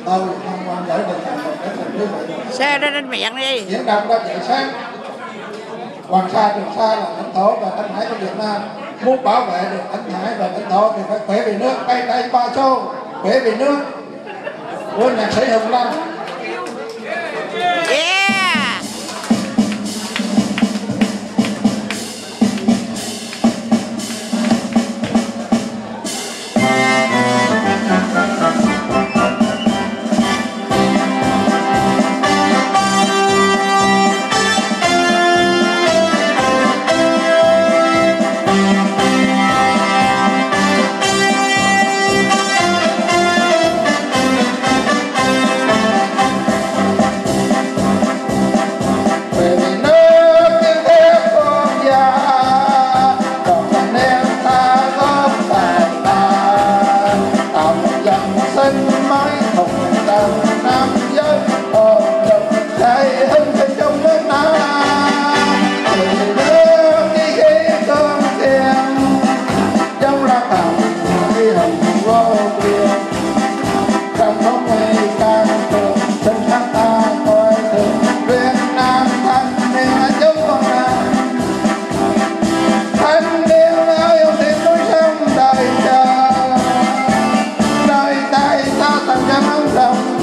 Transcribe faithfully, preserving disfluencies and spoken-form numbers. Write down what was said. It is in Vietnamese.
tôi không quan gửi được thành một cái tình quý vị. Xe ra trên miệng đi. Diễn đàn ra dậy sáng. Hoàng Sa, Trường Sa là lãnh thổ và lãnh hải của Việt Nam. Muốn bảo vệ được lãnh hải và lãnh thổ thì phải khỏe vì nước. Tay tay ba xô, khỏe vì nước. Của nhạc sĩ Hùng Lâm. Yeah. Hãy subscribe cho kênh Ghiền Mì Gõ để không bỏ lỡ những video hấp dẫn.